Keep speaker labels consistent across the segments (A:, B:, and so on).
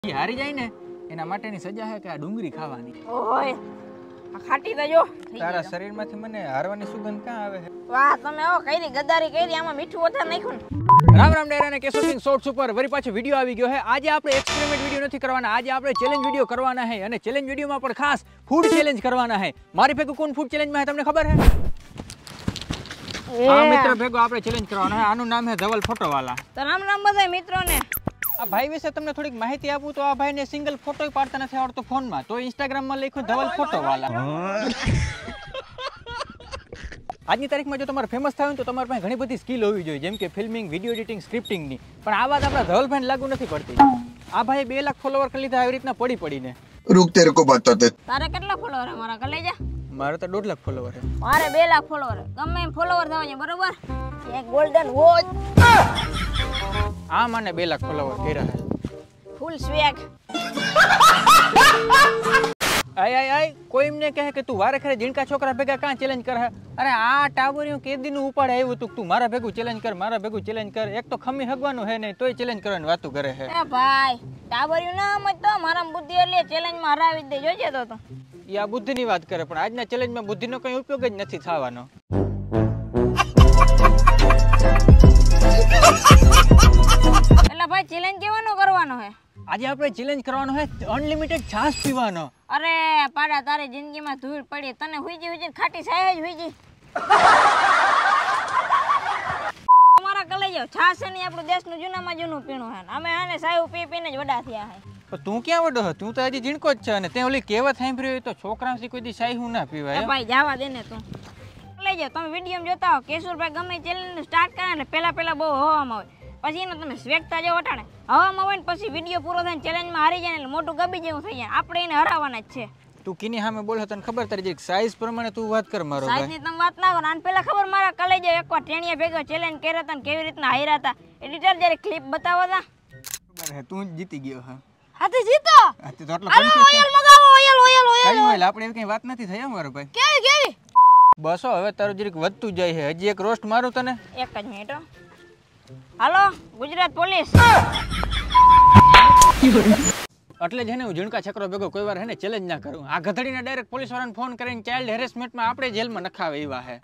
A: હારી જાય ને એના માટેની સજા છે કે આ ડુંગળી ખાવાની.
B: ઓય આ ખાટી તો જો
A: તારા શરીરમાંથી મને હારવાની સુગંધ ક્યાં આવે છે?
B: વાહ તમે ઓ કઈરી ગદ્દારી કરી આમાં મીઠું વધારે નાખ્યું ને.
A: રામ રામ ડેરા ને કેશો કિંગ શોર્ટ્સ ઉપર વરી પાછો વિડિયો આવી ગયો છે. આજે આપણે એક્સપેરિમેન્ટ વિડિયો નથી કરવાના, આજે આપણે ચેલેન્જ વિડિયો કરવાના છે અને ચેલેન્જ વિડિયોમાં પણ ખાસ ફૂડ ચેલેન્જ કરવાના છે. મારી ભેગું કોણ ફૂડ ચેલેન્જમાં છે તમને ખબર છે? આ મિત્ર ભેગો આપણે ચેલેન્જ કરવાનો છે. આનું નામ છે ધવલ ફોટોવાલા.
B: તો રામ રામ બધા મિત્રોને.
A: આ ભાઈ વિશે તમને થોડીક માહિતી આપું તો આ ભાઈને સિંગલ ફોટો પાડતા નથી આવડતો ફોનમાં, તો ઇન્સ્ટાગ્રામમાં લખ્યું ધવલ ફોટોવાલા. આજની તારીખમાં જો તમારે ફેમસ થવું તો તમારી પાસે ઘણી બધી સ્કિલ હોવી જોઈએ, જેમ કે ફિલ્મિંગ, વિડીયો એડિટિંગ, સ્ક્રિપ્ટિંગની. પણ આ વાત આપણા ધવલભાઈને લાગુ નથી પડતી. આ ભાઈ 2 લાખ ફોલોવર કરી લીધા આવી રીતના પડીને.
C: रुक तेरे को बताते.
B: તારે કેટલા ફોલોવર હે મારા કલેજા?
A: મારે તો 1.5 લાખ ફોલોવર છે.
B: મારે 2 લાખ ફોલોવર હે. ગમે એમ ફોલોવર થવા છે બરોબર. એક ગોલ્ડન વોચ.
A: આ મને 2 લાખ ફોલોવર કર્યા છે.
B: ફૂલ સ્વેગ.
A: આય કોઈ એમને કહે કે તું વારે ખરે જીણકા છોકરા ભેગા કાં ચેલેન્જ કરે? અરે આ ટાવરિયું કેદીનું ઉપાડે આવ્યું તું તું મારા ભેગું ચેલેન્જ કર, મારા ભેગું ચેલેન્જ કર. એક તો ખમી હગવાનું હે નહીં તોય ચેલેન્જ કરવાની વાતું કરે છે.
B: એ ભાઈ ટાવરિયું ના સમજતો, મારા બુદ્ધિ એટલે ચેલેન્જમાં હરાવી દે જોજે તો.
A: ઈ આ બુદ્ધિની વાત કરે પણ આજના ચેલેન્જમાં બુદ્ધિનો કઈ ઉપયોગ જ નથી થવાનો.
B: એટલે ભાઈ ચેલેન્જ કેવાનો કરવાનો હે?
A: આજે આપણે ચેલેન્જ કરવાનો છે અનલિમિટેડ છાશ પીવાનો.
B: અરે પાડા તારી જિંદગીમાં ધૂળ પડી, તને હુઈજી ખાટી સાય જ હુઈજી. તમારા કલે જાવ છાશ છે ને આપણું દેશનું જૂનામાં જૂનું પીણું છે. અમે આને સાયું પીને જ વડા થયા છે.
A: તો તું ક્યાં વડો હે? તું તો હજી ઝીણકો જ છે અને તે ઓલી કહેવત સાંભળી હોય તો છોકરાથી કોઈ દી સાઈ હું ના પીવાય.
B: ભાઈ જાવા દે ને તું. લઈ જાવ તમે વિડીયો જોતા હો કેશુરભાઈ ગમે ચેલેન્જ સ્ટાર્ટ કરે એટલે પેલા બહુ હવામાં હોય, પછી એને તમે સ્વેગતા જાવ અટાણે હવામાં હોય ને પછી વિડીયો પૂરો થાય ચેલેન્જમાં હારી જાય એટલે મોટું ગબી જેવું થઈ જાય. આપણે એને હરાવવાના જ છે. તું
A: કીની સામે બોલે તને ખબર તારી સાઈઝ પ્રમાણે તું વાત કર મારો ભાઈ.
B: સાઈઝની તમે વાત ના કરો. આને પેલા ખબર મારા કલેજે એકવાર ટેણીયા ભેગો ચેલેન્જ કર્યા હતા ને કેવી રીતના હાર્યા હતા. એડિટર જ્યારે ક્લિપ બતાવો તા
A: બરાબર હે તું જ જીતી ગયો હા.
B: હાથી જીતો.
A: હાથી તો એટલો
B: ઓયલ મગાવો ઓયલ
A: આપણે એવી કઈ વાત નથી થઈ મારો ભાઈ.
B: કેવી
A: બસ હવે તારું જરીક વધતું જાય છે. હજી એક રોસ્ટ મારું તને.
B: એક જ મિનિટ. હાલો ગુજરાત પોલીસ.
A: એટલે જ હે ને હું ઝીણકા છકરો ભેગો કોઈ વાર હે ને ચેલેન્જ ના કરું. આ ગધડીને ડાયરેક્ટ પોલીસ વાળાને ફોન કરીને ચાઇલ્ડ હેરેસમેન્ટમાં આપણે જેલમાં નખાવે એવા હે.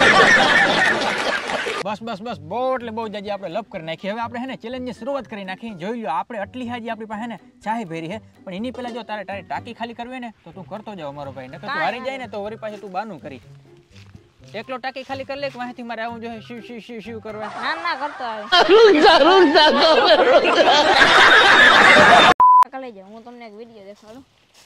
A: બસ બહુ એટલે બહુ જાજી આપણે લપ કરી નાખી. હવે આપણે હે ને ચેલેન્જની શરૂઆત કરી નાખી. જોઈ લો આપણે આટલી હાજી આપણી પાસે હે ને ચાય ભેરી હે, પણ એની પહેલા જો તારે ટાંકી ખાલી કરવી ને તો તું કરતો જાવ મારો ભાઈ. નકર તું હારી જાય ને તો વળી પાછું તું બાનું કરી. એકલો ટાંકી ખાલી કરી લે કે વાંથી મારે આવું જોઈએ શિવ કરવા?
B: ના કરતો આવે. કલે જાવ હું તમને એક વિડિયો દેખાડું.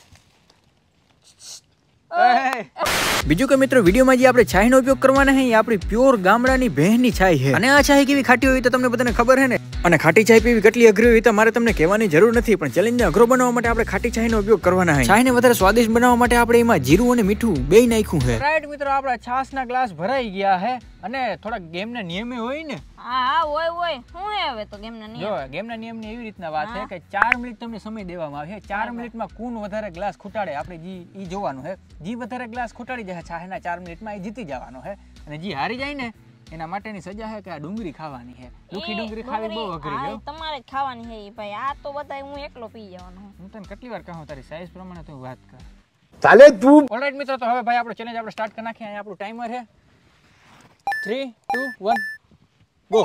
A: બીજું કે મિત્રો વિડીયોમાં જે આપણે છાયનો ઉપયોગ કરવાના છે એ આપણી પ્યોર ગામડાની ભેંસની છાય છે. અને આ છાય કેવી ખાટી હોય તો તમને બધાને ખબર છે ને. અને ખાટી છાય પીવી કેટલી અઘરી હોય તો મારે તમને કહેવાની જરૂર નથી, પણ ચેલેન્જને અઘરો બનાવવા માટે આપણે ખાટી છાયનો ઉપયોગ કરવાના છે. છાયને વધારે સ્વાદિષ્ટ બનાવવા માટે આપણે એમાં જીરું અને મીઠું બેય નાખ્યું છે. રાઈટ મિત્રો આપણા છાશના ગ્લાસ ભરાઈ ગયા છે અને થોડા ગેમના નિયમે હોય ને.
B: હા હોય શું હે હવે તો ગેમના નિયમ?
A: જો ગેમના નિયમની એવી રીતના વાત છે કે 4 મિનિટ તમને સમય દેવામાં આવે છે. 4 મિનિટમાં કોણ વધારે ગ્લાસ ખૂટાડે આપણે ઈ જોવાનું છે. જે વધારે ગ્લાસ ખૂટાડી જાય છાશના 4 મિનિટમાં એ જીતી જવાનો છે. અને જે હારી જાય ને એના માટેની સજા છે કે આ ડુંગળી ખાવાની છે. લુખી ડુંગળી ખાવી બહુ અઘરી છે.
B: તમારે જ ખાવાની છે ભાઈ. આ તો બતાય હું એકલો પી જવાનો.
A: હું તને કેટલી વાર કહું તારી સાઈઝ પ્રમાણે તું વાત કર.
C: ચાલે તું.
A: ઓલરાઈટ મિત્રો તો હવે ભાઈ આપણો ચેલેન્જ આપણે સ્ટાર્ટ કરી નાખીએ. અહીંયા આપણું ટાઈમર છે 3 2 1 ગો.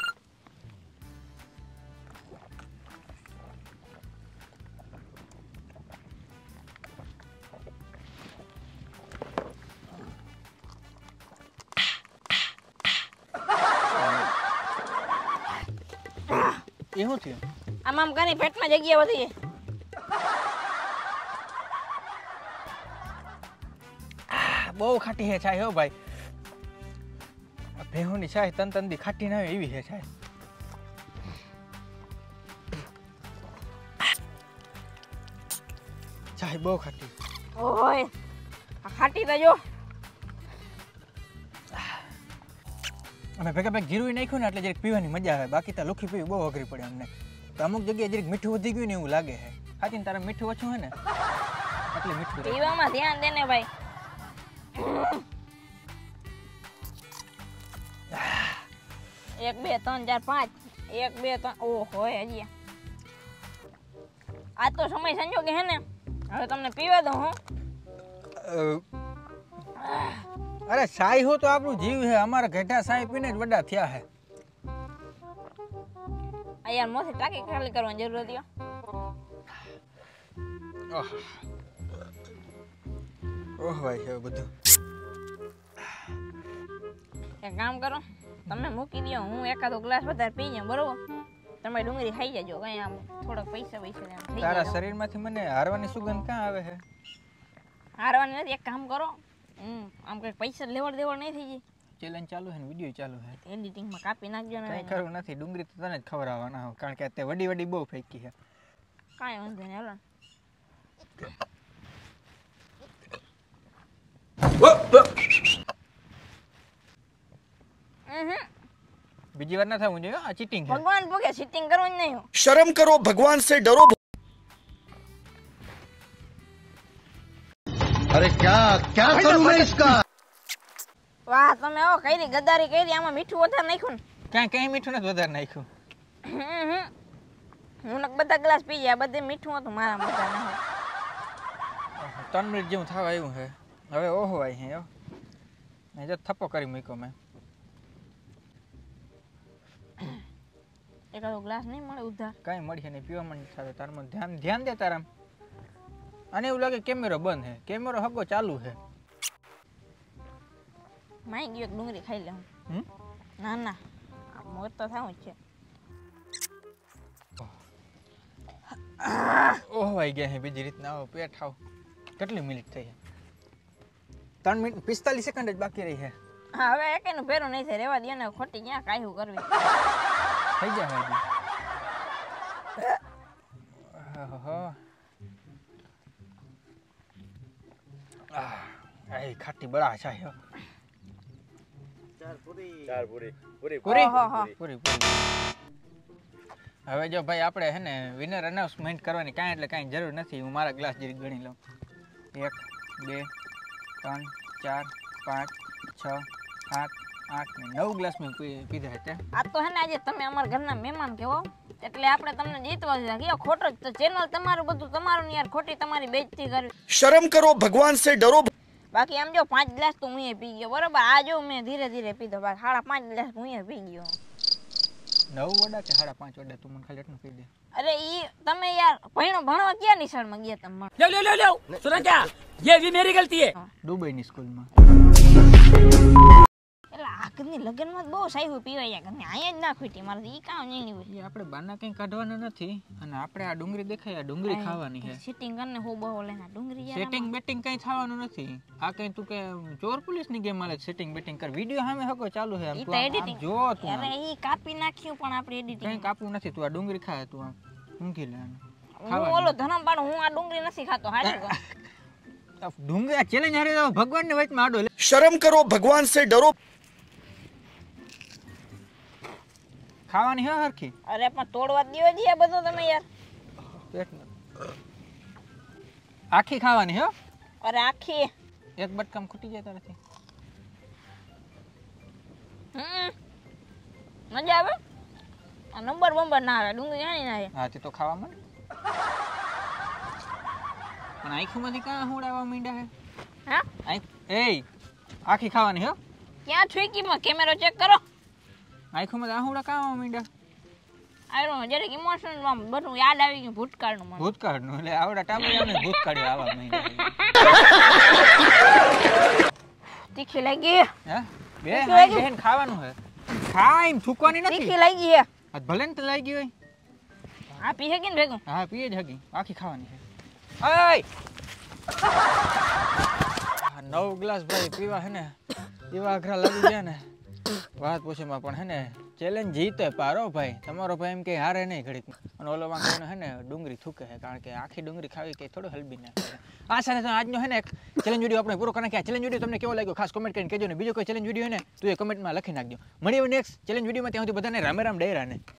A: એ શું થયું?
B: આમ કરી પેટમાં જગ્યા વધી.
A: બહુ ખાટી હે છાય હો ભાઈ. ભેહુની છાય તંદી ખાટી ના હોય એવી હે છાય. છાય બહુ ખાટી.
B: ઓય આ ખાટી તો જો.
A: અમે ભેગા જીરું નાખ્યું ને એટલે જરીક પીવાની મજા આવે. બાકી તો લુખી પીવી બહુ અઘરી પડે અમને. તો અમુક જગ્યાએ જરીક મીઠું વધી ગયું ને એવું લાગે છે. ખાતી ને તારે મીઠું ઓછું હે ને એટલે મીઠું
B: પીવામાં ધ્યાન દે ને ભાઈ. 1 2 3 4 5 1 2 3 ઓહો હજી આ તો સમય સંજોગે હે ને હવે તમને પીવા દઉં હું
A: અરે સાઈ હો તો આપણું જીવ હે અમારા ઘેટા સાઈ પીને જ વડા થયા હે
B: આ યાર મોથી ટાંકી ખાલી કરવાની જરૂર હતી હો.
A: ઓહ ભાઈ છે બધું
B: એક કામ કરો તમે મૂકી દો હું એકાદો ગ્લાસ વધારે પી જાઉં બરોબર તમે ડુંગળી ખાઈ જજો કઈ આમ થોડોક પૈસા થઈ
A: તારા
B: જાય
A: શરીરમાંથી મને હારવાની સુગંધ ક્યાં આવે છે
B: હારવાની નથી એક કામ કરો આમ કઈ પૈસા લેવડ દેવડ નહીં થઈ જાય
A: ચેલેન્જ ચાલુ છે ને વિડિયો ચાલુ છે
B: એડિટિંગમાં કાપી નાખજો ને
A: કઈ કરવું નથી ડુંગળી તો તને જ ખવડાવવાના હો કારણ કે તે વડી વડી બહુ ફેંકી છે
B: કાંઈ વાંધો નહીં હાલો
A: બીજી વાર ના થવું જોઈએ આ ચીટિંગ છે
B: ભગવાન ભોગે સિટિંગ કરવાનું નહીં
C: शर्म करो भगवान से डरो अरे क्या क्या करूं मैं इसका
B: વાહ તમે આવો કઈ ગદ્દારી કરી આમાં મીઠું વધારે નાખ્યું
A: ક્યાંય મીઠું નથી વધારે નાખ્યું
B: ને હું બધા ગ્લાસ પી ગયા બધે મીઠું હતું મારા બધા ના
A: 3 મિનિટ જેવું થવા આવ્યું છે હવે ઓહો આવી છે મેં જો થપ્પો કરી મૂક્યો મેં
B: એકાદો ગ્લાસ નહીં મળે ઉધાર
A: કઈ મળશે નહીં પીવા મને થાય તારમાં ધ્યાન દે તારામ અને એવું લાગે કેમેરો બંધ છે કેમેરો હગો ચાલુ છે
B: માઈ ગયો ડુંગળી ખાઈ લે હું ના ના મોર તો થાવું જ છે
A: ઓહો આવી ગયા છે બીજી રીતના આવો પેટ આવ કેટલી મિનિટ થઈ છે 3 મિનિટ 45 સેકન્ડ જ બાકી રહી છે
B: હા હવે એકેનું ભેરું નહીં થાય રેવા દે ને ખોટી ક્યાં કાયું કરવી
A: થઈ જાય હજી ઓહો આ ખાટી બળા છે પૂરી પૂરી હવે જો ભાઈ આપણે હે ને વિનર અનાઉન્સમેન્ટ કરવાની કાંઈ એટલે કાંઈ જરૂર નથી હું મારા ગ્લાસ જરીક ગણી લઉં 1 2 3 4 5 6 7 8 ને 9 ગ્લાસ મેં પીધા હતા
B: આ તો હે ને આજે તમે અમારા ઘરના મહેમાન કેવો એટલે આપણે તમને જીતવા દીધા કે ખોટો જ તો ચેનલ તમારું બધું તમારું ને યાર ખોટી તમારી બેઇજ્જતી કરવી
C: शर्म करो भगवान से डरो
B: બાકી આમ જો 5 ગ્લાસ તો હું પી ગયો બરોબર આ જો મેં ધીરે ધીરે પીધો બાકી 5.5 ગ્લાસ હું પી ગયો
A: 9 વડા કે 5.5 વડા તું મને ખાલી એટલું પી દે
B: અરે ઈ તમે યાર ભણવા ક્યાં નિશાળમાં ગયા તમે
D: लो सुना क्या ये भी मेरी गलती है
A: દુબઈની સ્કૂલમાં
B: એટલે આગળની લગનમાં બહુ સાહેબ પીવાય યાર ઘરની અહીંયા જ ના ખૂટી મારે ઈ કામ નહીં હોય
A: એ આપણે બાના કંઈ કાઢવાના નથી અને આપણે આ ડુંગળી દેખાય આ ડુંગળી ખાવાની છે
B: સિટિંગ કરીને હો બહુ લેના ડુંગળી યાર
A: સેટિંગ બેટિંગ કંઈ થવાનું નથી આ કંઈ તું કે ચોર પોલીસની ગેમ આલે સેટિંગ બેટિંગ કર વિડિયો સામે હકો ચાલુ છે આમ
B: ઈ
A: તું
B: તો
A: આમ
B: એડિટિંગ
A: જો તું
B: અરે ઈ કાપી નાખ્યું પણ આપણે એડિટિંગ
A: કંઈ કાપવું નથી તું આ ડુંગળી ખાય તું આમ ઊંઘી લે આને.
B: હું ઓલો ધરમ પાડું હું આ ડુંગળી નથી ખાતો હાચું કહું
A: આ ડુંગળી આ ચેલેન્જ હારે તો ભગવાનની વચમાં આડો લે
C: शर्म करो भगवान से डरो
A: ખાવાની હે હરખી
B: અરે પણ તોડવા દ્યો જ આ બધું તમે યાર
A: પેટ આખી ખાવાની હે
B: અરે આખી
A: એક બટકામ ખૂટી જાય તારાથી
B: મજા આવે આ નંબર ના આવે ડુંગળી નાની ના આવે
A: હા તે તો ખાવા માંડ પણ આંખોમાંથી કાં હોડાવા માંડ્યા હે
B: હા
A: એય આખી ખાવાની હે
B: ક્યાં ઠીકીમાં કેમેરો ચેક કરો
A: આંખોમાં આહુડા કાં આવવા માંડ્યા
B: આયરો જરીક ઇમોશનલ માં બધું યાદ આવી ગયું ભૂતકાળનું મને
A: ભૂતકાળનું એટલે આવડા ટાબરિયાને ભૂતકાળ્યો આવા માંડ્યા
B: તીખી લાગી
A: હે બે હાઈ બેન ખાવાનું હે ખાઈમ થૂકવાની નથી
B: તીખી લાગી હે
A: આ ભલે ને તો લાગી હોય
B: આ પી હકી ને ભેગું
A: હા પીએ જ હગી આખી ખાવાની છે ઓય 9 ગ્લાસ ભાઈ પીવા હે ને એવા અઘરા લાગી ગયા ને વાત પૂછેમાં પણ હે ને ચેલેન્જ જીતે પારો ભાઈ તમારો ભાઈ એમ કે હારે નહીં ઘડીક અને ઓલો વાંકો હે ને ડુંગળી થૂકે છે કારણ કે આખી ડુંગળી ખાવી કે થોડું હલબી નાખે આ સાથે તો આજનો હે ને એક ચેલેન્જ વિડીયો આપણે પૂરો કરી નાખ્યા ચેલેન્જ વિડીયો તમને કેવો લાગ્યો ખાસ કમેન્ટ કરીને કહેજો ને બીજો કોઈ ચેલેન્જ વિડીયો હે ને તું એ કમેન્ટમાં લખી નાખજો મળીએ નેક્સ્ટ ચેલેન્જ વિડીયોમાં ત્યાં સુધી બધાને રામે રામ ડેરાને